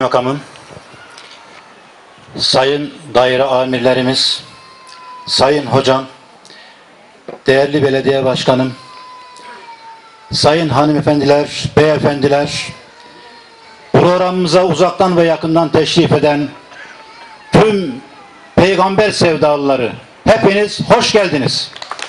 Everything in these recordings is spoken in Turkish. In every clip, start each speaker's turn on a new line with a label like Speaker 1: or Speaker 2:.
Speaker 1: Makamım, sayın daire amirlerimiz, sayın hocam, değerli belediye başkanım, sayın hanımefendiler, beyefendiler, programımıza uzaktan ve yakından teşrif eden tüm peygamber sevdalıları, hepiniz hoş geldiniz.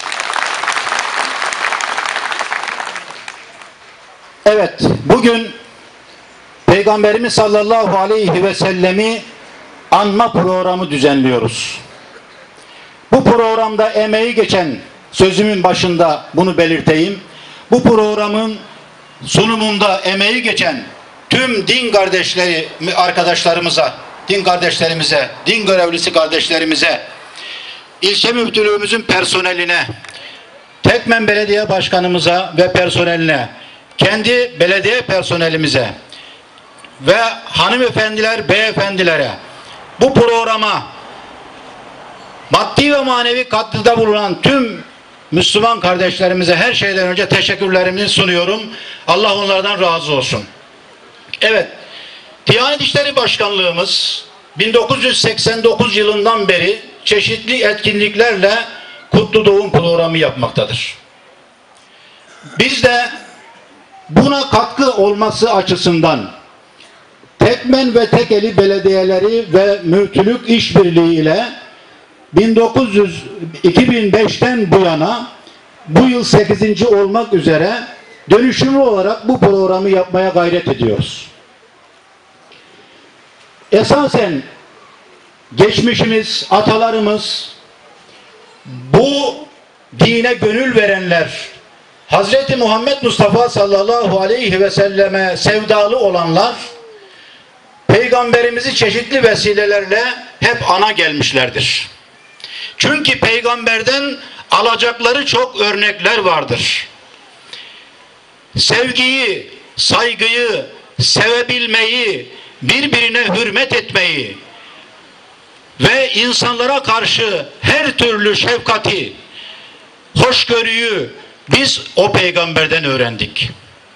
Speaker 1: Evet, bugün Peygamberimiz sallallahu aleyhi ve sellemi anma programı düzenliyoruz. Bu programda emeği geçen, sözümün başında bunu belirteyim, bu programın sunumunda emeği geçen tüm din kardeşleri, arkadaşlarımıza, din görevlisi kardeşlerimize, ilçe müftülüğümüzün personeline, Tekmen Belediye Başkanımıza ve personeline, kendi belediye personelimize ve hanımefendiler, beyefendilere, bu programa maddi ve manevi katkıda bulunan tüm Müslüman kardeşlerimize her şeyden önce teşekkürlerimi sunuyorum. Allah onlardan razı olsun. Evet, Diyanet İşleri Başkanlığımız 1989 yılından beri çeşitli etkinliklerle Kutlu Doğum programı yapmaktadır. Biz de buna katkı olması açısından Tekmen ve Tekeli belediyeleri ve müftülük işbirliği ile 2005'ten bu yana bu yıl 8. olmak üzere dönüşümlü olarak bu programı yapmaya gayret ediyoruz. Esasen geçmişimiz, atalarımız, bu dine gönül verenler, Hazreti Muhammed Mustafa sallallahu aleyhi ve selleme sevdalı olanlar, Peygamberimizi çeşitli vesilelerle hep ana gelmişlerdir. Çünkü peygamberden alacakları çok örnekler vardır. Sevgiyi, saygıyı, sevebilmeyi, birbirine hürmet etmeyi ve insanlara karşı her türlü şefkati, hoşgörüyü biz o peygamberden öğrendik.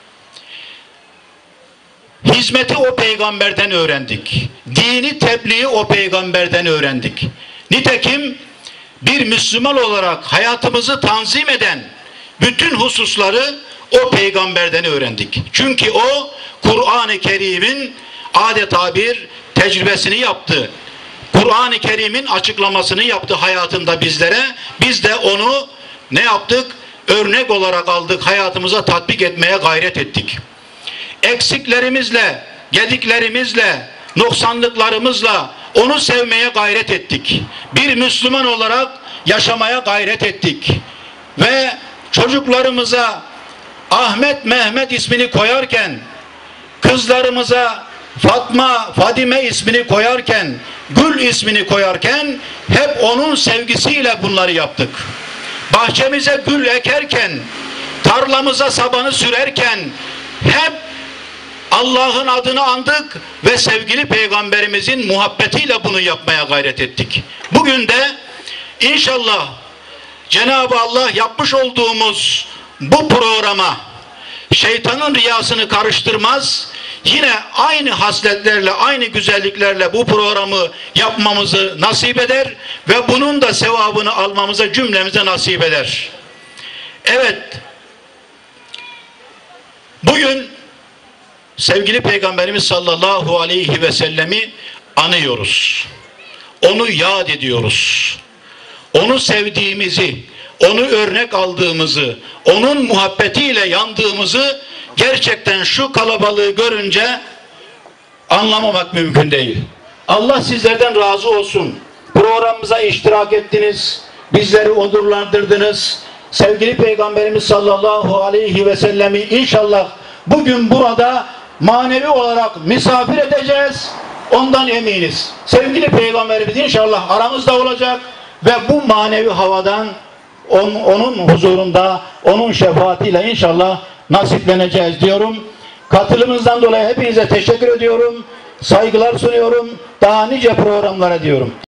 Speaker 1: Hizmeti o peygamberden öğrendik. Dini tebliği o peygamberden öğrendik. Nitekim bir Müslüman olarak hayatımızı tanzim eden bütün hususları o peygamberden öğrendik. Çünkü o Kur'an-ı Kerim'in adeta bir tecrübesini yaptı. Kur'an-ı Kerim'in açıklamasını yaptı hayatında bizlere. Biz de onu ne yaptık? Örnek olarak aldık, hayatımıza tatbik etmeye gayret ettik. Eksiklerimizle, gediklerimizle, noksanlıklarımızla onu sevmeye gayret ettik. Bir Müslüman olarak yaşamaya gayret ettik. Ve çocuklarımıza Ahmet, Mehmet ismini koyarken, kızlarımıza Fatma, Fadime ismini koyarken, Gül ismini koyarken hep onun sevgisiyle bunları yaptık. Bahçemize gül ekerken, tarlamıza sabanı sürerken hep Allah'ın adını andık ve sevgili peygamberimizin muhabbetiyle bunu yapmaya gayret ettik. Bugün de inşallah Cenab-ı Allah yapmış olduğumuz bu programa şeytanın riyasını karıştırmaz, yine aynı hasletlerle, aynı güzelliklerle bu programı yapmamızı nasip eder ve bunun da sevabını almamıza cümlemize nasip eder. Evet, bugün sevgili Peygamberimiz sallallahu aleyhi ve sellemi anıyoruz. Onu yad ediyoruz. Onu sevdiğimizi, onu örnek aldığımızı, onun muhabbetiyle yandığımızı gerçekten şu kalabalığı görünce anlamamak mümkün değil. Allah sizlerden razı olsun. Programımıza iştirak ettiniz. Bizleri onurlandırdınız. Sevgili Peygamberimiz sallallahu aleyhi ve sellemi inşallah bugün burada manevi olarak misafir edeceğiz. Ondan eminiz. Sevgili Peygamberimiz inşallah aramızda olacak ve bu manevi havadan onun huzurunda, onun şefaatiyle inşallah nasipleneceğiz diyorum. Katılımınızdan dolayı hepinize teşekkür ediyorum. Saygılar sunuyorum. Daha nice programlara diyorum.